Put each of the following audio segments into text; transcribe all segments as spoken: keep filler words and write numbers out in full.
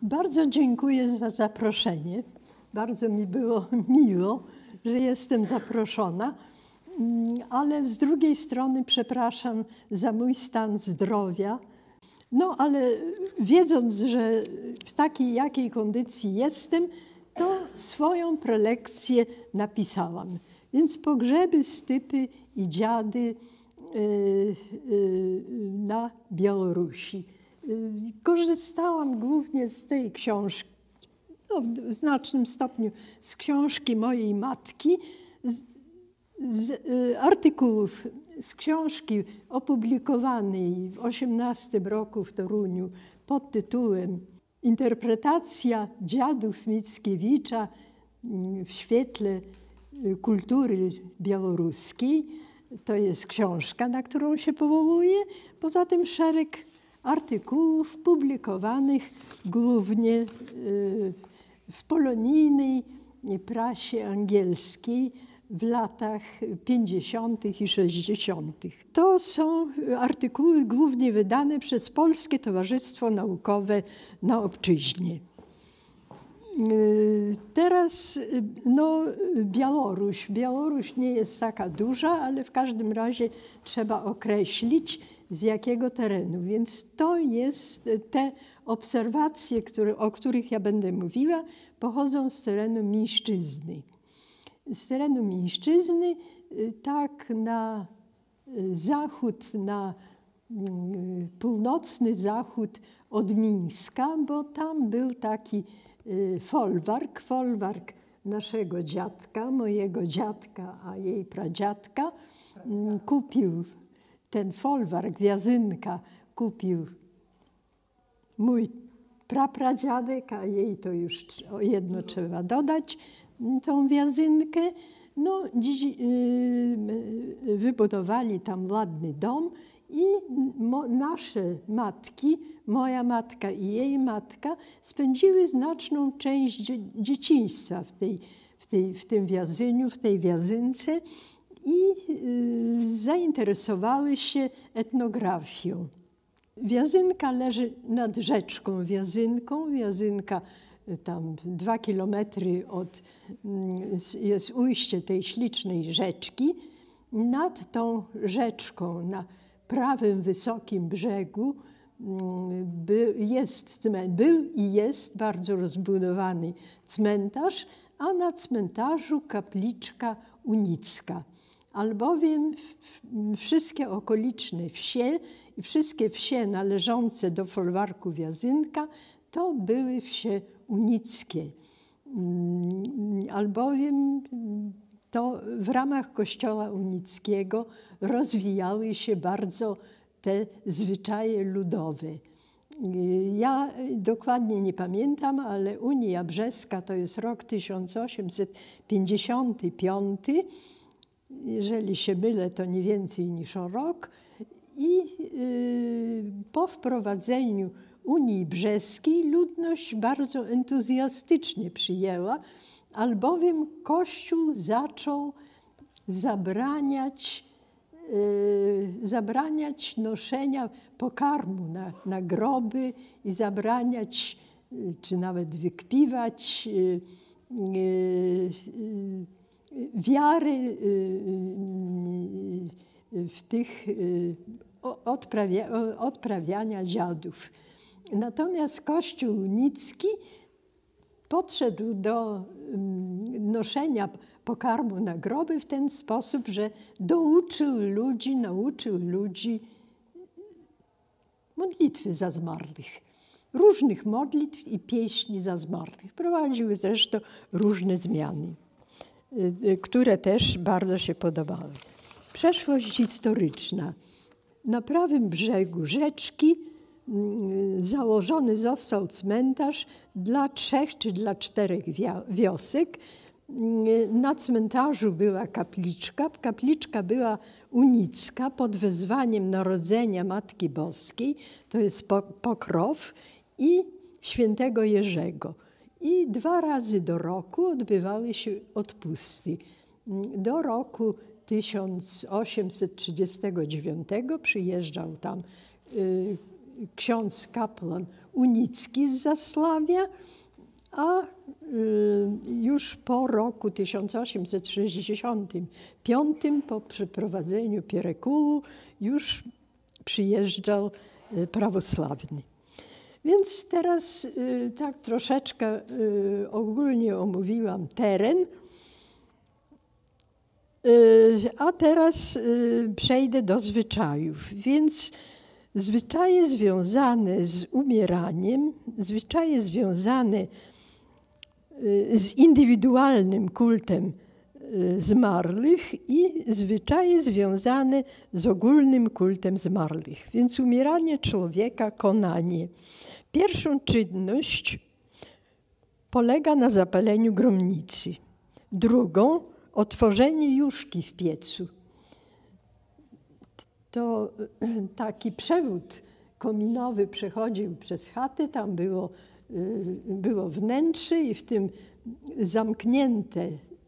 Bardzo dziękuję za zaproszenie. Bardzo mi było miło, że jestem zaproszona, ale z drugiej strony przepraszam za mój stan zdrowia. No ale wiedząc, że w takiej jakiej kondycji jestem, to swoją prelekcję napisałam. Więc pogrzeby, stypy i dziady yy, yy, na Białorusi. Yy, korzystałam głównie z tej książki, no, w znacznym stopniu z książki mojej matki, z, z yy, artykułów z książki opublikowanej w osiemnastym roku w Toruniu pod tytułem Interpretacja dziadów Mickiewicza w świetle kultury białoruskiej. To jest książka, na którą się powołuję. Poza tym szereg artykułów publikowanych głównie w polonijnej prasie angielskiej w latach pięćdziesiątych i sześćdziesiątych. To są artykuły głównie wydane przez Polskie Towarzystwo Naukowe na Obczyźnie. Teraz no, Białoruś. Białoruś nie jest taka duża, ale w każdym razie trzeba określić, z jakiego terenu. Więc to jest, te obserwacje, które, o których ja będę mówiła, pochodzą z terenu Mińszczyzny. Z terenu Mińszczyzny, tak na zachód, na północny zachód od Mińska, bo tam był taki folwark, folwark naszego dziadka, mojego dziadka, a jej pradziadka. Kupił ten folwark, Wiazynka, kupił mój prapradziadek, a jej to już jedno trzeba dodać, tą Wiazynkę. No, dziś, yy, wybudowali tam ładny dom i mo, nasze matki, moja matka i jej matka, spędziły znaczną część dzie, dzieciństwa w, tej, w, tej, w tym Wiazyniu, w tej Wiazynce i yy, zainteresowały się etnografią. Wiazynka leży nad rzeczką Wiazynką. Wiazynka tam dwa kilometry od, jest ujście tej ślicznej rzeczki. Nad tą rzeczką, na prawym, wysokim brzegu by, jest, był i jest bardzo rozbudowany cmentarz, a na cmentarzu kapliczka unicka. Albowiem wszystkie okoliczne wsie i wszystkie wsie należące do folwarku Wiazynka to były wsie unickie. Albowiem to w ramach kościoła unickiego rozwijały się bardzo te zwyczaje ludowe. Ja dokładnie nie pamiętam, ale Unia Brzeska to jest rok tysiąc osiemset pięćdziesiąty piąty. Jeżeli się mylę, to nie więcej niż o rok. I yy, po wprowadzeniu Unii Brzeskiej ludność bardzo entuzjastycznie przyjęła, albowiem Kościół zaczął zabraniać, yy, zabraniać noszenia pokarmu na, na groby i zabraniać, yy, czy nawet wykpiwać yy, yy, wiary w tych odprawia, odprawiania dziadów. Natomiast Kościół unicki podszedł do noszenia pokarmu na groby w ten sposób, że douczył ludzi, nauczył ludzi modlitwy za zmarłych. Różnych modlitw i pieśni za zmarłych. Prowadziły zresztą różne zmiany, które też bardzo się podobały. Przeszłość historyczna. Na prawym brzegu rzeczki założony został cmentarz dla trzech czy dla czterech wiosek. Na cmentarzu była kapliczka. Kapliczka była unicka pod wezwaniem Narodzenia Matki Boskiej. To jest Pokrow i Świętego Jerzego. I dwa razy do roku odbywały się odpusty. Do roku tysiąc osiemset trzydziestego dziewiątego przyjeżdżał tam y, ksiądz kapłan Unicki z Zasławia, a już po roku tysiąc osiemset sześćdziesiątym piątym, po przeprowadzeniu Pierekulu, już przyjeżdżał prawosławny. Więc teraz tak troszeczkę ogólnie omówiłam teren, a teraz przejdę do zwyczajów. Więc zwyczaje związane z umieraniem, zwyczaje związane z indywidualnym kultem zmarłych i zwyczaje związane z ogólnym kultem zmarłych. Więc umieranie człowieka, konanie. Pierwszą czynność polega na zapaleniu gromnicy. Drugą otworzenie juszki w piecu. To taki przewód kominowy przechodził przez chatę, tam było, było wnętrze i w tym zamknięte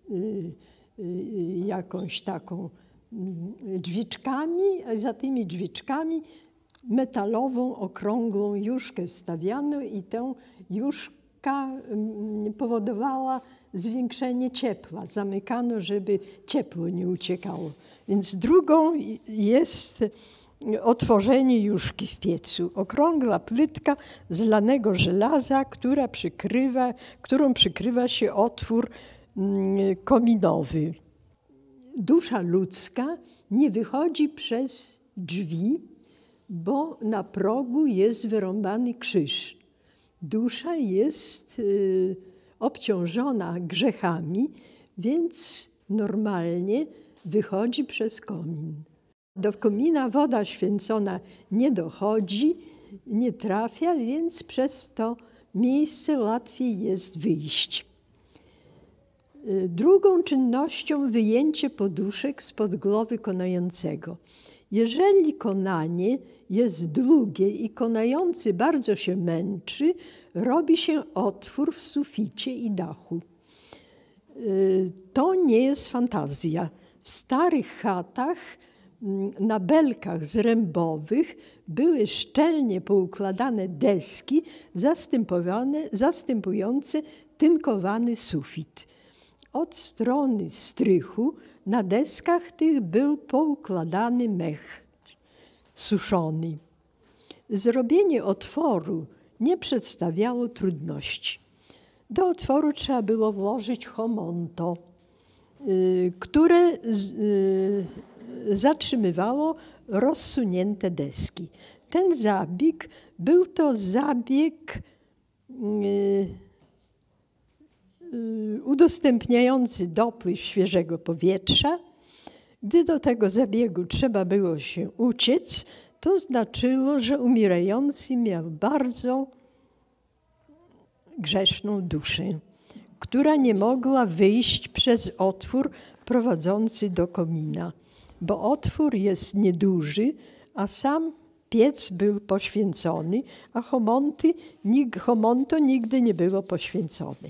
jakąś taką drzwiczkami, a za tymi drzwiczkami metalową, okrągłą juszkę wstawiano i tę juszka powodowała zwiększenie ciepła. Zamykano, żeby ciepło nie uciekało. Więc drugą jest otworzenie juszki w piecu. Okrągła płytka z lanego żelaza, która przykrywa, którą przykrywa się otwór kominowy. Dusza ludzka nie wychodzi przez drzwi, bo na progu jest wyrąbany krzyż. Dusza jest y, obciążona grzechami, więc normalnie wychodzi przez komin. Do komina woda święcona nie dochodzi, nie trafia, więc przez to miejsce łatwiej jest wyjść. Drugą czynnością wyjęcie poduszek spod głowy konającego. Jeżeli konanie jest długie i konający bardzo się męczy, robi się otwór w suficie i dachu. To nie jest fantazja. W starych chatach na belkach zrębowych były szczelnie poukładane deski zastępujące tynkowany sufit. Od strony strychu na deskach tych był poukładany mech suszony. Zrobienie otworu nie przedstawiało trudności. Do otworu trzeba było włożyć homonto, które zatrzymywało rozsunięte deski. Ten zabieg był to zabieg udostępniający dopływ świeżego powietrza. Gdy do tego zabiegu trzeba było się uciec, to znaczyło, że umierający miał bardzo grzeszną duszę, która nie mogła wyjść przez otwór prowadzący do komina, bo otwór jest nieduży, a sam piec był poświęcony, a homonty, homonto nigdy nie było poświęcone.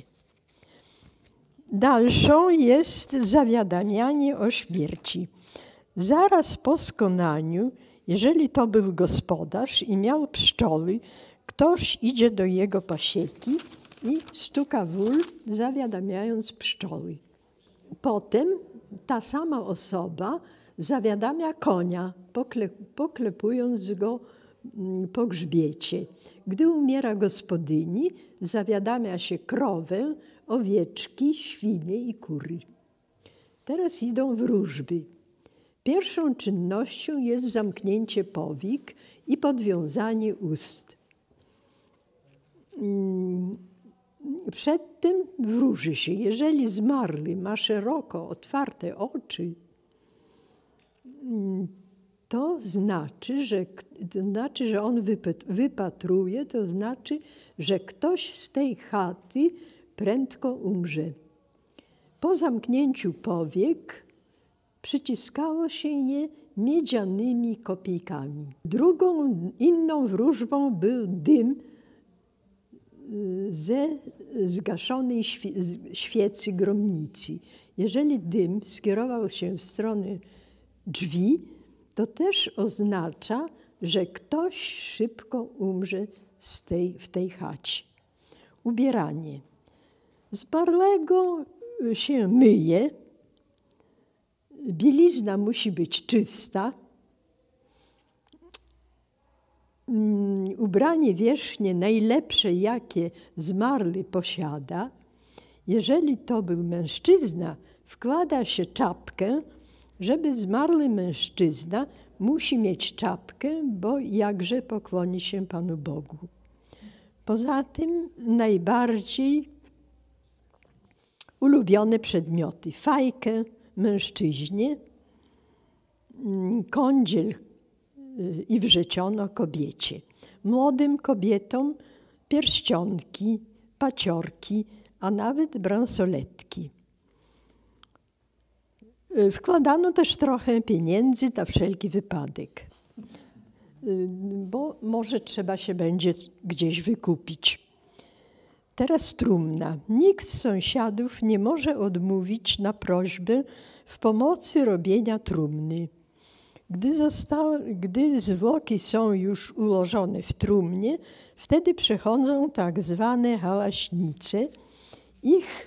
Dalszą jest zawiadamianie o śmierci. Zaraz po skonaniu, jeżeli to był gospodarz i miał pszczoły, ktoś idzie do jego pasieki i stuka w ul, zawiadamiając pszczoły. Potem ta sama osoba zawiadamia konia, poklepując go po grzbiecie. Gdy umiera gospodyni, zawiadamia się krowę, owieczki, świnie i kury. Teraz idą wróżby. Pierwszą czynnością jest zamknięcie powik i podwiązanie ust. Przedtem wróży się, jeżeli zmarły ma szeroko otwarte oczy, to znaczy, że, to znaczy, że on wypatruje, to znaczy, że ktoś z tej chaty prędko umrze. Po zamknięciu powiek przyciskało się je miedzianymi kopijkami. Drugą, inną wróżbą był dym ze zgaszonej świecy gromnicy. Jeżeli dym skierował się w stronę drzwi, to też oznacza, że ktoś szybko umrze z tej, w tej chacie. Ubieranie. Zmarłego się myje, bielizna musi być czysta, ubranie wierzchnie najlepsze, jakie zmarły posiada. Jeżeli to był mężczyzna, wkłada się czapkę, żeby zmarły mężczyzna musi mieć czapkę, bo jakże pokłoni się Panu Bogu. Poza tym najbardziej ulubione przedmioty. Fajkę mężczyźnie, kądziel i wrzeciono kobiecie. Młodym kobietom pierścionki, paciorki, a nawet bransoletki. Wkładano też trochę pieniędzy na wszelki wypadek, bo może trzeba się będzie gdzieś wykupić. Teraz trumna. Nikt z sąsiadów nie może odmówić na prośbę w pomocy robienia trumny. Gdy, zostało, gdy zwłoki są już ułożone w trumnie, wtedy przechodzą tak zwane hałaśnice. Ich,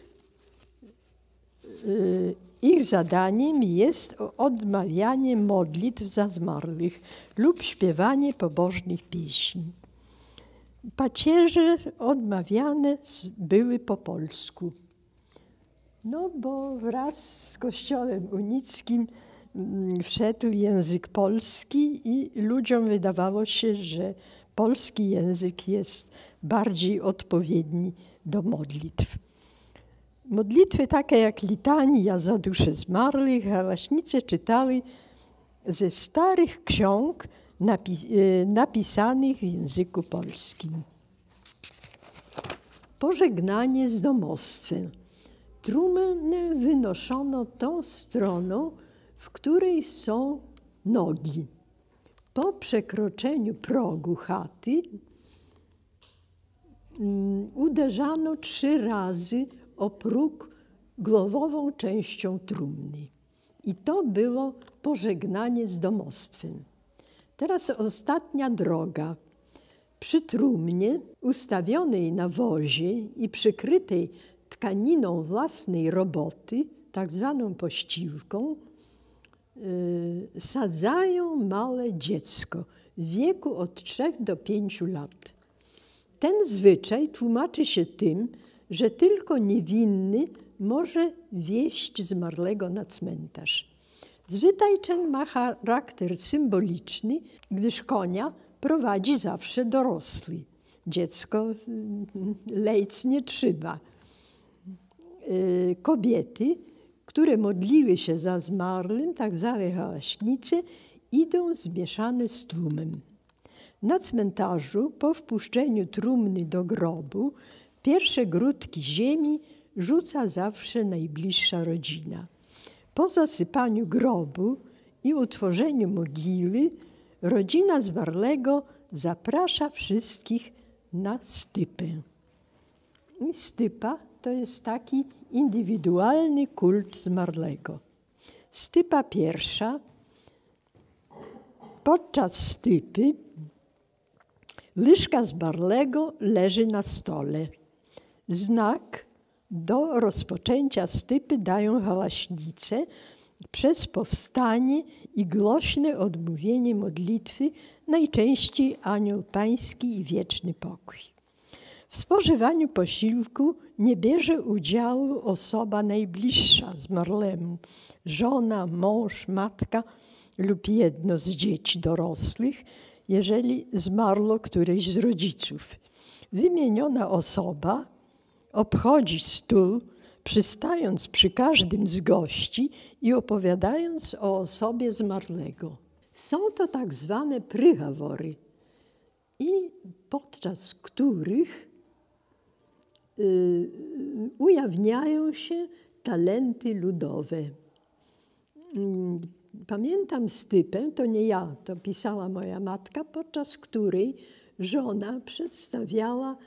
y, ich zadaniem jest odmawianie modlitw za zmarłych lub śpiewanie pobożnych pieśni. Pacierze odmawiane były po polsku. No bo wraz z Kościołem unickim wszedł język polski i ludziom wydawało się, że polski język jest bardziej odpowiedni do modlitw. Modlitwy takie jak litania za duszę zmarłych, hałaśnice czytały ze starych ksiąg napis napisanych w języku polskim. Pożegnanie z domostwem. Trumnę wynoszono tą stroną, w której są nogi. Po przekroczeniu progu chaty um, uderzano trzy razy o próg głowową częścią trumny. I to było pożegnanie z domostwem. Teraz ostatnia droga. Przy trumnie ustawionej na wozie i przykrytej tkaniną własnej roboty, tak zwaną pościwką, yy, sadzają małe dziecko w wieku od trzech do pięciu lat. Ten zwyczaj tłumaczy się tym, że tylko niewinny może wieść zmarłego na cmentarz. Zwyczaj ten ma charakter symboliczny, gdyż konia prowadzi zawsze dorosły. Dziecko lejc nie trzeba. Kobiety, które modliły się za zmarłym, tak zwane hałaśnice, idą zmieszane z tłumem. Na cmentarzu po wpuszczeniu trumny do grobu pierwsze grudki ziemi rzuca zawsze najbliższa rodzina. Po zasypaniu grobu i utworzeniu mogiły rodzina zmarłego zaprasza wszystkich na stypę. I stypa to jest taki indywidualny kult zmarłego. Stypa pierwsza. Podczas stypy łyżka zmarłego leży na stole. Znak do rozpoczęcia stypy dają hałaśnice przez powstanie i głośne odmówienie modlitwy, najczęściej Anioł Pański i Wieczny Pokój. W spożywaniu posiłku nie bierze udziału osoba najbliższa zmarłemu, żona, mąż, matka lub jedno z dzieci dorosłych, jeżeli zmarło któreś z rodziców. Wymieniona osoba obchodzi stół, przystając przy każdym z gości i opowiadając o osobie zmarłego. Są to tak zwane pryhawory, i podczas których y, ujawniają się talenty ludowe. Pamiętam stypę, to nie ja, to pisała moja matka, podczas której żona przedstawiała,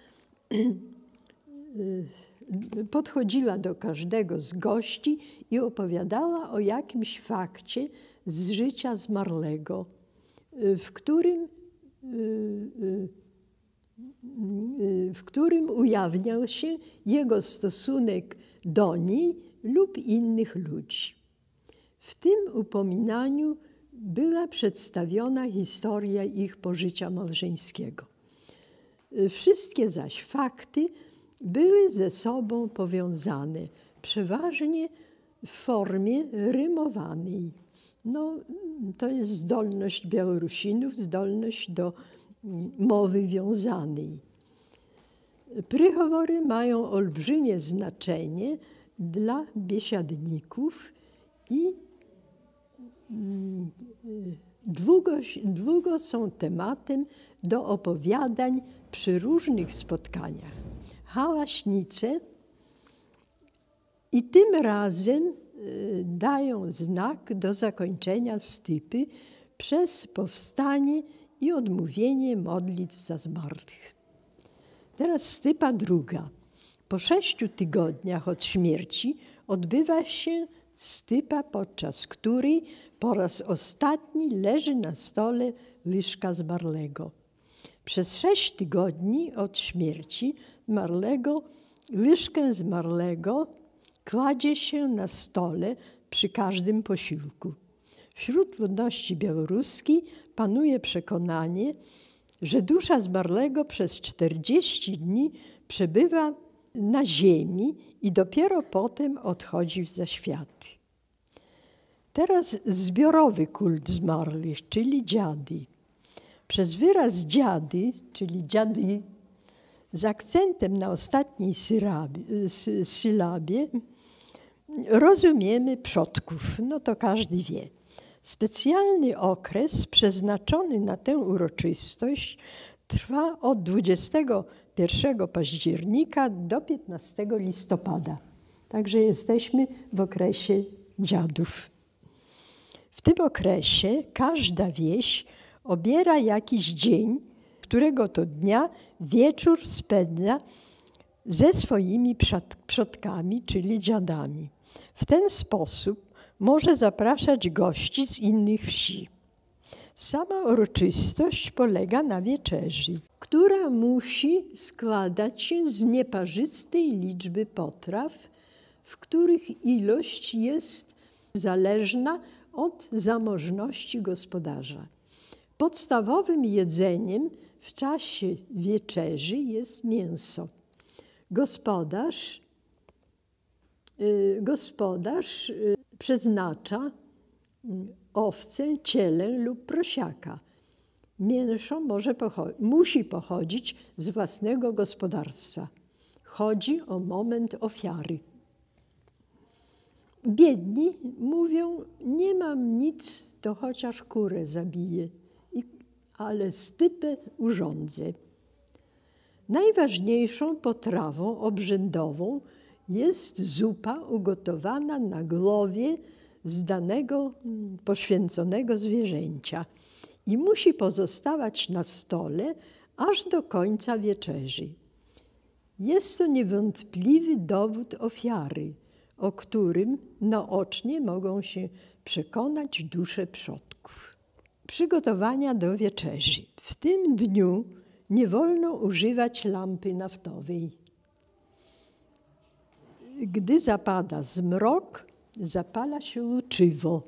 podchodziła do każdego z gości i opowiadała o jakimś fakcie z życia zmarłego, w którym w którym ujawniał się jego stosunek do niej lub innych ludzi. W tym upominaniu była przedstawiona historia ich pożycia małżeńskiego. Wszystkie zaś fakty były ze sobą powiązane, przeważnie w formie rymowanej. No, to jest zdolność Białorusinów, zdolność do mowy wiązanej. Pryhowory mają olbrzymie znaczenie dla biesiadników i długo, długo są tematem do opowiadań przy różnych spotkaniach. Hałaśnice i tym razem dają znak do zakończenia stypy przez powstanie i odmówienie modlitw za zmarłych. Teraz stypa druga. Po sześciu tygodniach od śmierci odbywa się stypa, podczas której po raz ostatni leży na stole łyżka zmarłego. Przez sześć tygodni od śmierci zmarłego łyżkę zmarłego kładzie się na stole przy każdym posiłku. Wśród ludności białoruskiej panuje przekonanie, że dusza zmarłego przez czterdzieści dni przebywa na ziemi i dopiero potem odchodzi w zaświaty. Teraz zbiorowy kult zmarłych, czyli dziady. Przez wyraz dziady, czyli dziady, z akcentem na ostatniej sylabie rozumiemy przodków. No to każdy wie. Specjalny okres przeznaczony na tę uroczystość trwa od dwudziestego pierwszego października do piętnastego listopada. Także jesteśmy w okresie dziadów. W tym okresie każda wieś obiera jakiś dzień, którego to dnia wieczór spędza ze swoimi przodkami, czyli dziadami. W ten sposób może zapraszać gości z innych wsi. Sama uroczystość polega na wieczerzy, która musi składać się z nieparzystej liczby potraw, w których ilość jest zależna od zamożności gospodarza. Podstawowym jedzeniem w czasie wieczerzy jest mięso. Gospodarz, yy, gospodarz yy, przeznacza owcę, cielę lub prosiaka. Mięso może pocho- musi pochodzić z własnego gospodarstwa. Chodzi o moment ofiary. Biedni mówią, nie mam nic, to chociaż kurę zabiję, I, ale stypę urządzę. Najważniejszą potrawą obrzędową jest zupa ugotowana na głowie z danego poświęconego zwierzęcia i musi pozostawać na stole aż do końca wieczerzy. Jest to niewątpliwy dowód ofiary, o którym naocznie mogą się przekonać dusze przodków. Przygotowania do wieczerzy. W tym dniu nie wolno używać lampy naftowej. Gdy zapada zmrok, zapala się łuczywo.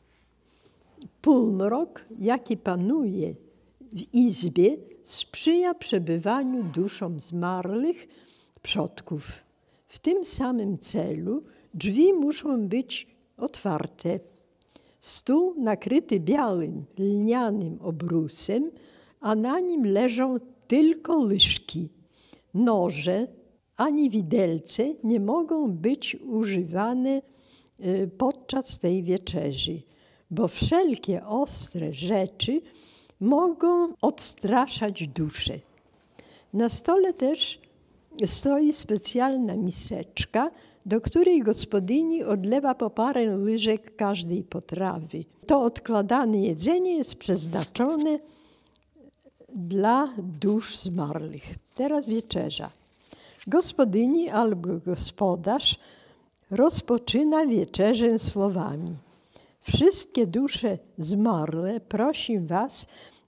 Półmrok, jaki panuje w izbie, sprzyja przebywaniu duszom zmarłych przodków. W tym samym celu drzwi muszą być otwarte. Stół nakryty białym, lnianym obrusem, a na nim leżą tylko łyżki. Noże ani widelce nie mogą być używane podczas tej wieczerzy, bo wszelkie ostre rzeczy mogą odstraszać duszę. Na stole też stoi specjalna miseczka, do której gospodyni odlewa po parę łyżek każdej potrawy. To odkładane jedzenie jest przeznaczone dla dusz zmarłych. Teraz wieczerza. Gospodyni albo gospodarz rozpoczyna wieczerzę słowami. Wszystkie dusze zmarłe prosi was,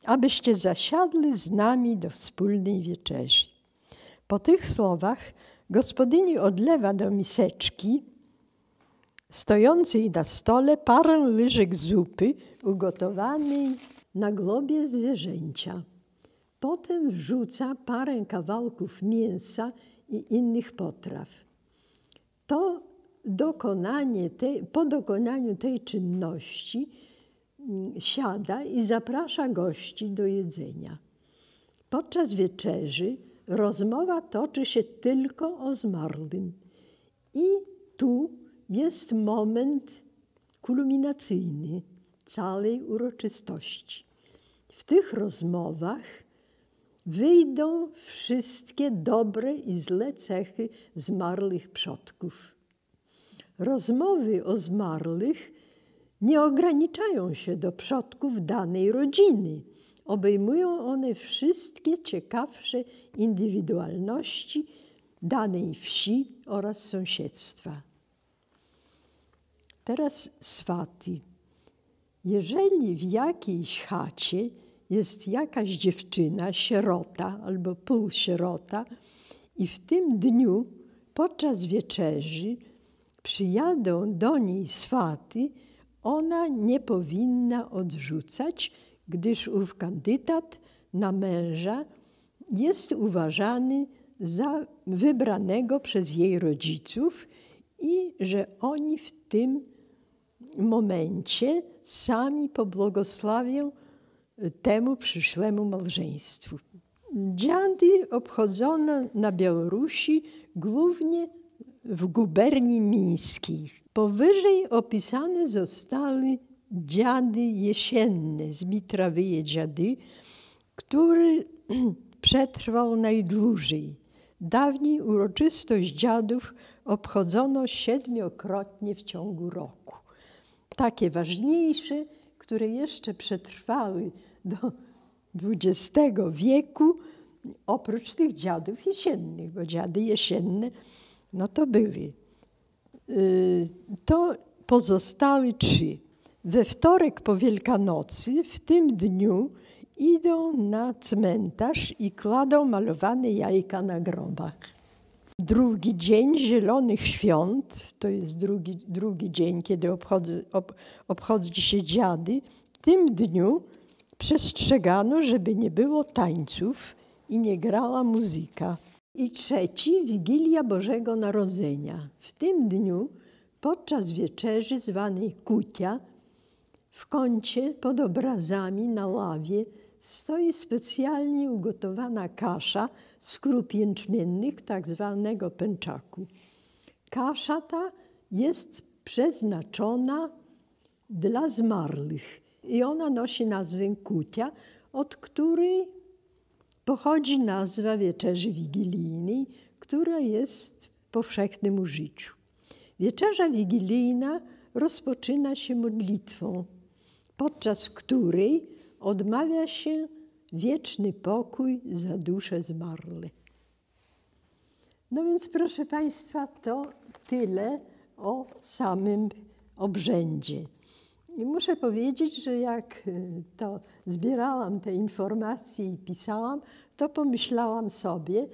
abyście zasiadli z nami do wspólnej wieczerzy. Po tych słowach gospodyni odlewa do miseczki stojącej na stole parę łyżek zupy ugotowanej na globie zwierzęcia. Potem wrzuca parę kawałków mięsa i innych potraw. To dokonanie tej, po dokonaniu tej czynności siada i zaprasza gości do jedzenia. Podczas wieczerzy rozmowa toczy się tylko o zmarłym. I tu jest moment kulminacyjny całej uroczystości. W tych rozmowach wyjdą wszystkie dobre i złe cechy zmarłych przodków. Rozmowy o zmarłych nie ograniczają się do przodków danej rodziny. Obejmują one wszystkie ciekawsze indywidualności danej wsi oraz sąsiedztwa. Teraz swaty. Jeżeli w jakiejś chacie jest jakaś dziewczyna, sierota albo półsierota i w tym dniu podczas wieczerzy przyjadą do niej swaty, ona nie powinna odrzucać, gdyż ów kandydat na męża jest uważany za wybranego przez jej rodziców i że oni w tym momencie sami pobłogosławią temu przyszłemu małżeństwu. Dziady obchodzono na Białorusi głównie w guberni mińskiej. Powyżej opisane zostały dziady jesienne, Zmitrawyje dziady, który przetrwał najdłużej. Dawniej uroczystość dziadów obchodzono siedmiokrotnie w ciągu roku. Takie ważniejsze, które jeszcze przetrwały do dwudziestego wieku, oprócz tych dziadów jesiennych, bo dziady jesienne, no to były. To pozostały trzy. We wtorek po Wielkanocy, w tym dniu, idą na cmentarz i kładą malowane jajka na grobach. Drugi dzień Zielonych Świąt, to jest drugi, drugi dzień, kiedy obchodzi, ob, obchodzi się dziady. W tym dniu przestrzegano, żeby nie było tańców i nie grała muzyka. I trzeci, Wigilia Bożego Narodzenia. W tym dniu, podczas wieczerzy zwanej kutia, w kącie pod obrazami na ławie stoi specjalnie ugotowana kasza z krup jęczmiennych, tak zwanego pęczaku. Kasza ta jest przeznaczona dla zmarłych i ona nosi nazwę kutia, od której pochodzi nazwa wieczerzy wigilijnej, która jest w powszechnym użyciu. Wieczerza wigilijna rozpoczyna się modlitwą, podczas której odmawia się wieczny pokój za dusze zmarłe. No więc, proszę Państwa, to tyle o samym obrzędzie. I muszę powiedzieć, że jak to zbierałam te informacje i pisałam, to pomyślałam sobie,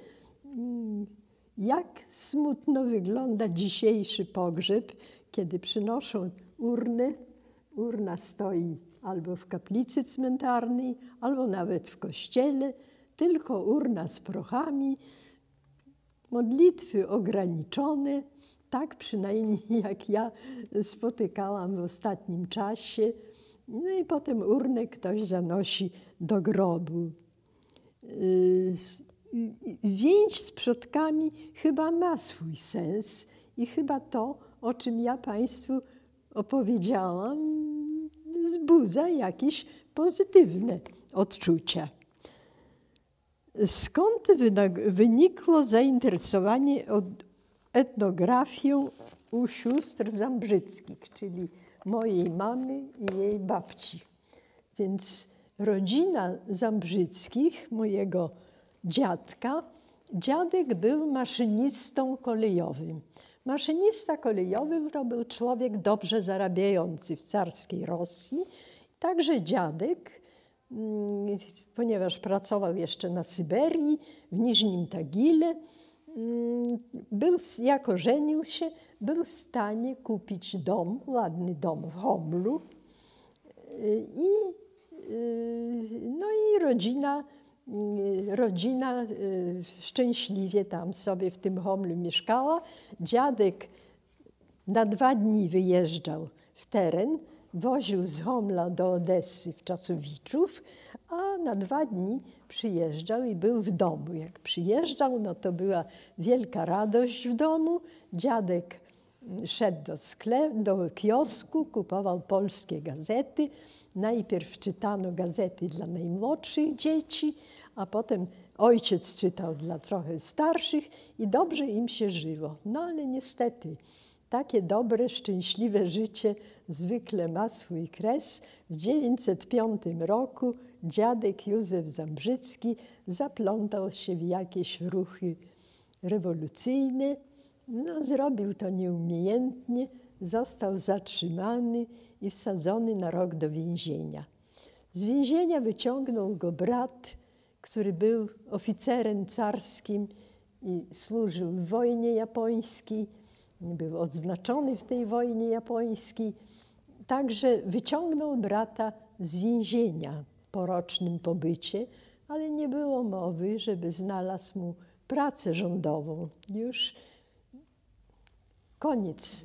jak smutno wygląda dzisiejszy pogrzeb, kiedy przynoszą urnę. Urna stoi albo w kaplicy cmentarnej, albo nawet w kościele, tylko urna z prochami, modlitwy ograniczone, tak przynajmniej jak ja spotykałam w ostatnim czasie. No i potem urnę ktoś zanosi do grobu. Więź z przodkami chyba ma swój sens i chyba to, o czym ja Państwu opowiedziałam, wzbudza jakieś pozytywne odczucia. Skąd wynikło zainteresowanie etnografią u sióstr Zambrzyckich, czyli mojej mamy i jej babci? Więc rodzina Zambrzyckich, mojego dziadka, dziadek był maszynistą kolejowym. Maszynista kolejowy to był człowiek dobrze zarabiający w carskiej Rosji. Także dziadek ponieważ pracował jeszcze na Syberii, w Niżnim Tagile. Był, jak ożenił się, był w stanie kupić dom, ładny dom w Homlu. I, no i rodzina, rodzina szczęśliwie tam sobie w tym Homlu mieszkała. Dziadek na dwa dni wyjeżdżał w teren, woził z Homla do Odessy w Czasowiczów, a na dwa dni przyjeżdżał i był w domu. Jak przyjeżdżał, no to była wielka radość w domu. Dziadek szedł do sklepu, do kiosku, kupował polskie gazety. Najpierw czytano gazety dla najmłodszych dzieci, a potem ojciec czytał dla trochę starszych i dobrze im się żyło. No ale niestety takie dobre, szczęśliwe życie zwykle ma swój kres. W tysiąc dziewięćset piątym roku dziadek Józef Zambrzycki zaplątał się w jakieś ruchy rewolucyjne. No, zrobił to nieumiejętnie, został zatrzymany i wsadzony na rok do więzienia. Z więzienia wyciągnął go brat, który był oficerem carskim i służył w wojnie japońskiej. Był odznaczony w tej wojnie japońskiej. Także wyciągnął brata z więzienia po rocznym pobycie, ale nie było mowy, żeby znalazł mu pracę rządową. Już koniec.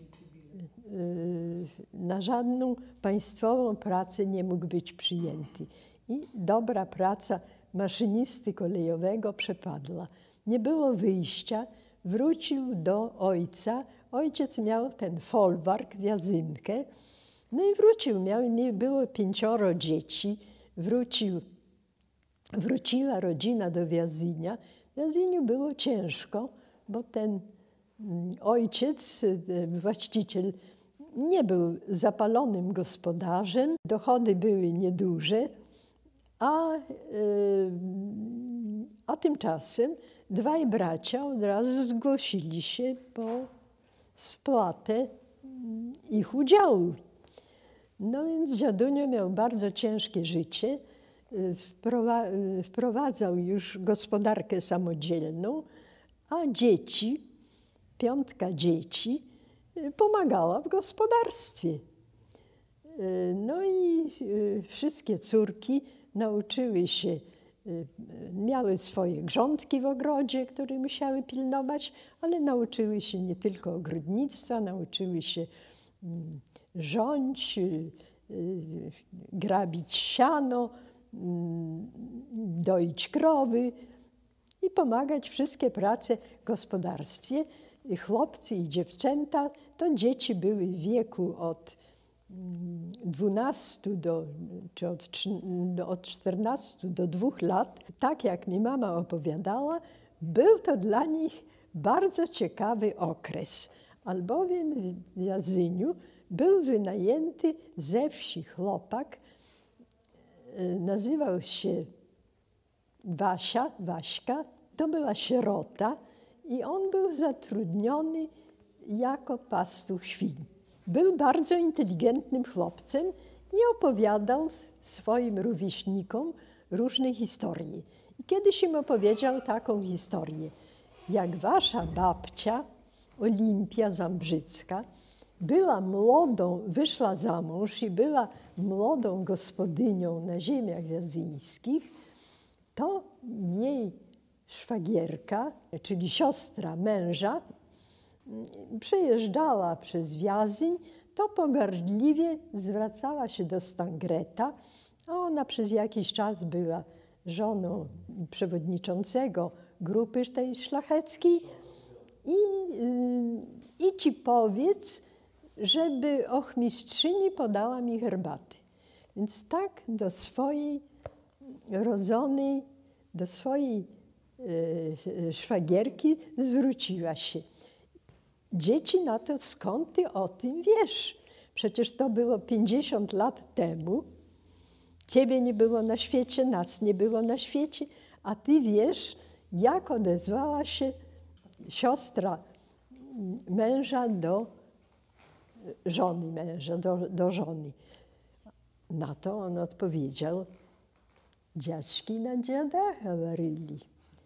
Na żadną państwową pracę nie mógł być przyjęty. I dobra praca maszynisty kolejowego przepadła. Nie było wyjścia, wrócił do ojca. Ojciec miał ten folwark, wiazynkę. No i wrócił, miał, było pięcioro dzieci. Wrócił, wróciła rodzina do Wiazynia. W Wiazyniu było ciężko, bo ten ojciec, właściciel, nie był zapalonym gospodarzem. Dochody były nieduże, a, a tymczasem dwaj bracia od razu zgłosili się po spłatę ich udziału. No więc dziadunio miał bardzo ciężkie życie. Wprowadzał już gospodarkę samodzielną, a dzieci, piątka dzieci, pomagała w gospodarstwie. No i wszystkie córki nauczyły się, miały swoje grządki w ogrodzie, które musiały pilnować, ale nauczyły się nie tylko ogrodnictwa, nauczyły się rządź, grabić siano, doić krowy i pomagać wszystkie prace w gospodarstwie. I chłopcy i dziewczęta, to dzieci były w wieku od dwunastu do, czy od, od czternastu do dwóch lat. Tak jak mi mama opowiadała, był to dla nich bardzo ciekawy okres, albowiem w Jazyniu był wynajęty ze wsi chłopak, nazywał się Wasia, Waśka, to była sierota i on był zatrudniony jako pastuch świń. Był bardzo inteligentnym chłopcem i opowiadał swoim rówieśnikom różne historie. I kiedyś im opowiedział taką historię. Jak wasza babcia, Olimpia Zambrzycka, była młodą, wyszła za mąż i była młodą gospodynią na ziemiach jazyńskich, to jej szwagierka, czyli siostra męża, przejeżdżała przez Wiazyń, to pogardliwie zwracała się do Stangreta, a ona przez jakiś czas była żoną przewodniczącego grupy tej szlacheckiej i, i ci powiedz, żeby ochmistrzyni podała mi herbaty. Więc tak do swojej rodzonej, do swojej e, szwagierki zwróciła się. Dzieci na to, skąd ty o tym wiesz? Przecież to było pięćdziesiąt lat temu. Ciebie nie było na świecie, nas nie było na świecie, a ty wiesz, jak odezwała się siostra męża do żony męża, do, do żony. Na to on odpowiedział, dziaćki na dziadach waryli.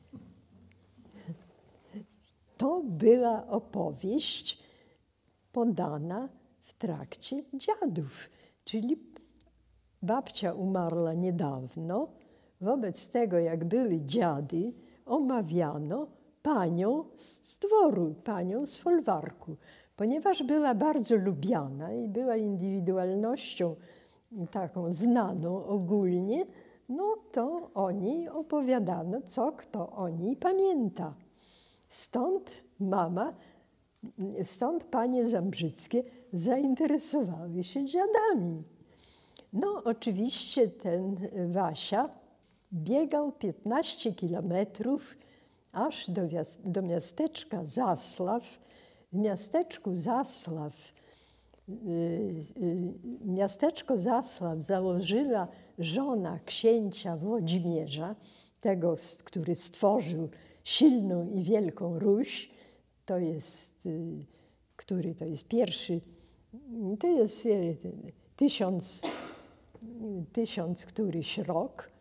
To była opowieść podana w trakcie dziadów, czyli babcia umarła niedawno. Wobec tego, jak były dziady, omawiano panią z dworu, panią z folwarku. Ponieważ była bardzo lubiana i była indywidualnością taką znaną ogólnie, no to o niej opowiadano, co kto o niej pamięta. Stąd mama, stąd panie Zambrzyckie zainteresowały się dziadami. No oczywiście ten Wasia biegał piętnaście kilometrów aż do, do miasteczka Zasław. W miasteczku Zasław, y, y, miasteczko Zasław założyła żona księcia Włodzimierza, tego, który stworzył silną i wielką Ruś. To jest, y, który to jest pierwszy, to jest y, tysiąc, tysiąc któryś rok.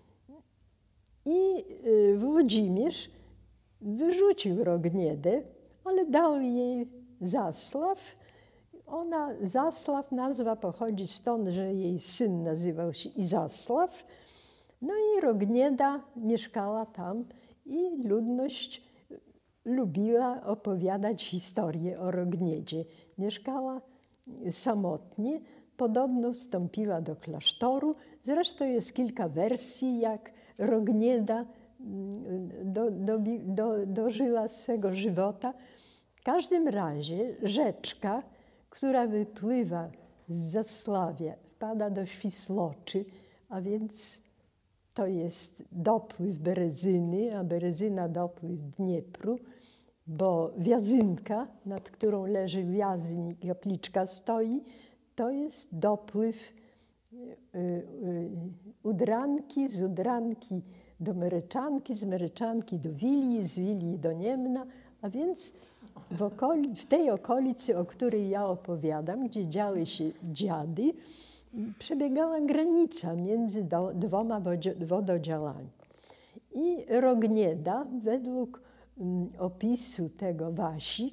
I y, Włodzimierz wyrzucił Rogniedę, ale dał jej Zasław. Ona, Zasław, nazwa pochodzi stąd, że jej syn nazywał się Izasław. No i Rognieda mieszkała tam i ludność lubiła opowiadać historię o Rogniedzie. Mieszkała samotnie, podobno wstąpiła do klasztoru. Zresztą jest kilka wersji, jak Rognieda do, do, do, dożyła swego żywota. W każdym razie rzeczka, która wypływa z Zasławia, wpada do Świsłoczy, a więc to jest dopływ Berezyny, a Berezyna dopływ Dniepru, bo Wiazynka, nad którą leży Wiazyń i kapliczka stoi, to jest dopływ y, y, Udranki, z Udranki do Mereczanki, z Mereczanki do Wilii, z Wilii do Niemna, a więc w, okoli, w tej okolicy, o której ja opowiadam, gdzie działy się dziady, przebiegała granica między do, dwoma wododziałami. I Rognieda, według um, opisu tego Wasi,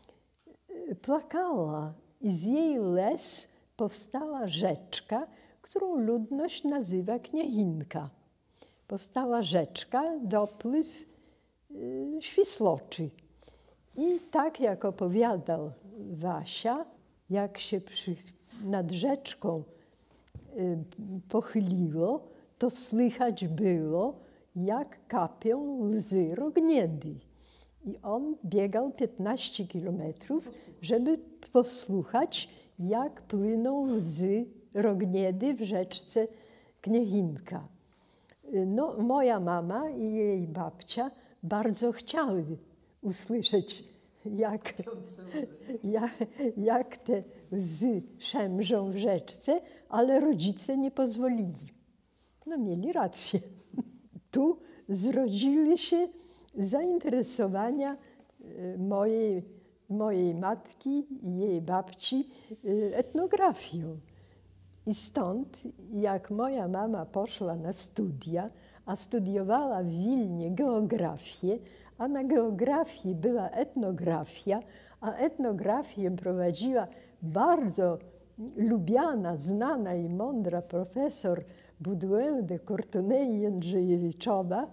płakała i z jej łez powstała rzeczka, którą ludność nazywa Kniechinka. Powstała rzeczka, dopływ y, Świsłoczy. I tak jak opowiadał Wasia, jak się przy, nad rzeczką y, pochyliło, to słychać było, jak kapią łzy Rogniedy. I on biegał piętnaście kilometrów, żeby posłuchać, jak płyną łzy Rogniedy w rzeczce Kniechinka. No, moja mama i jej babcia bardzo chciały usłyszeć, jak, jak, jak te łzy szemrzą w rzeczce, ale rodzice nie pozwolili. No, mieli rację. Tu zrodziły się zainteresowania mojej, mojej matki i jej babci etnografią. I stąd, jak moja mama poszła na studia, a studiowała w Wilnie geografię, a na geografii była etnografia, a etnografię prowadziła bardzo lubiana, znana i mądra profesor Baudouin de Courtenay-Jędrzejewiczowa,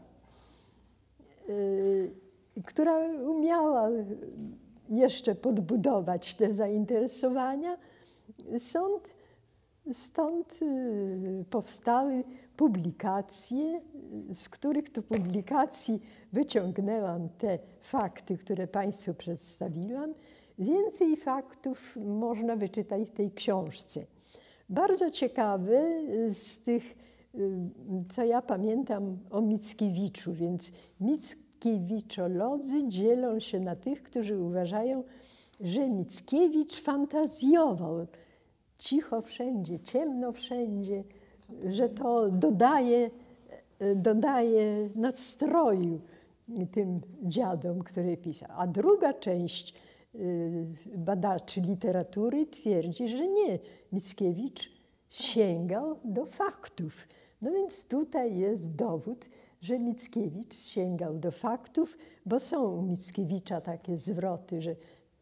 yy, która umiała jeszcze podbudować te zainteresowania. Stąd, stąd yy, powstały publikacje, z których to publikacji wyciągnęłam te fakty, które Państwu przedstawiłam. Więcej faktów można wyczytać w tej książce. Bardzo ciekawy z tych, co ja pamiętam o Mickiewiczu, więc Mickiewiczolodzy dzielą się na tych, którzy uważają, że Mickiewicz fantazjował cicho wszędzie, ciemno wszędzie, że to dodaje, dodaje nastroju tym dziadom, które pisał. A druga część badaczy literatury twierdzi, że nie. Mickiewicz sięgał do faktów. No więc tutaj jest dowód, że Mickiewicz sięgał do faktów, bo są u Mickiewicza takie zwroty, że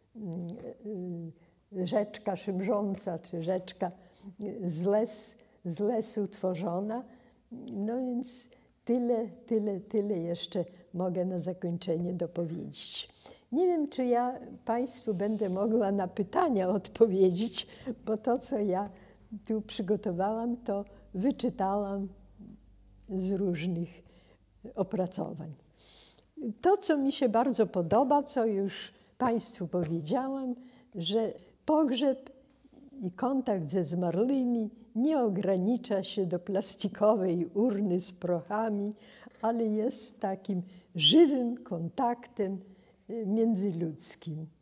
rzeczka szymrząca, czy rzeczka z, les, z lesu tworzona. No więc tyle, tyle, tyle jeszcze mogę na zakończenie dopowiedzieć. Nie wiem, czy ja Państwu będę mogła na pytania odpowiedzieć, bo to, co ja tu przygotowałam, to wyczytałam z różnych opracowań. To, co mi się bardzo podoba, co już Państwu powiedziałam, że pogrzeb i kontakt ze zmarłymi nie ogranicza się do plastikowej urny z prochami, ale jest takim żywym kontaktem międzyludzkim.